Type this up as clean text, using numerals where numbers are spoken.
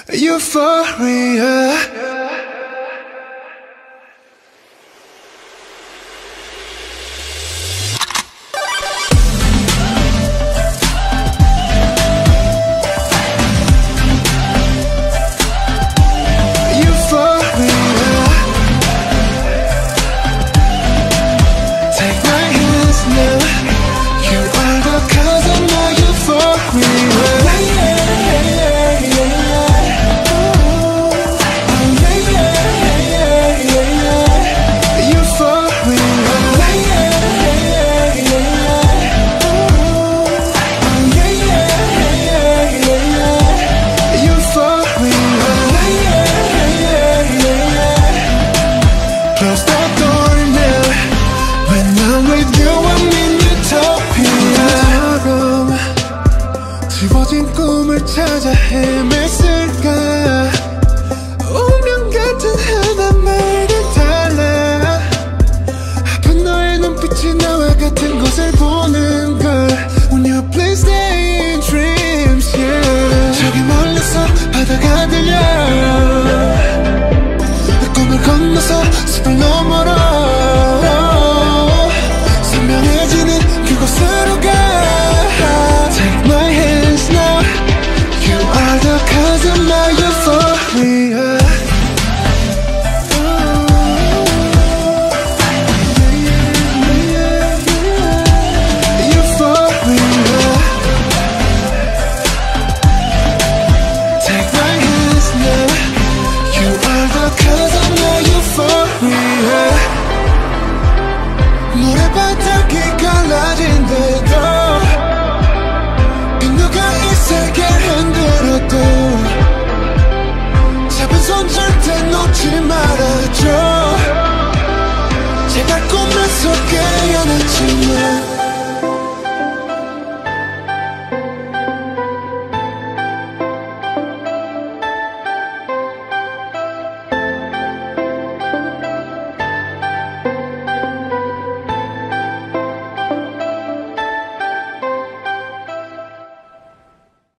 Euphoria. Close the door now. When I'm with you, I'm in utopia. 지워진 꿈을 찾아 헤맸을까. 운명 같은 하나만은 달라. 아픈 너의 눈빛이 나와 같은 곳을 보는 걸. When you please stay in dreams, yeah. 저기 멀리서 바다가 들려. 꿈을 건너서 숲을 너머로 선명해지는 그곳으로 가. Take my hands now. You are the cause of my euphoria. Euphoria. Take my hands now. You are the cause of my euphoria. 모래바닥이 갈라진데도 빈도가 이 세계 흔들어도 잡은 손 절대 놓지 마.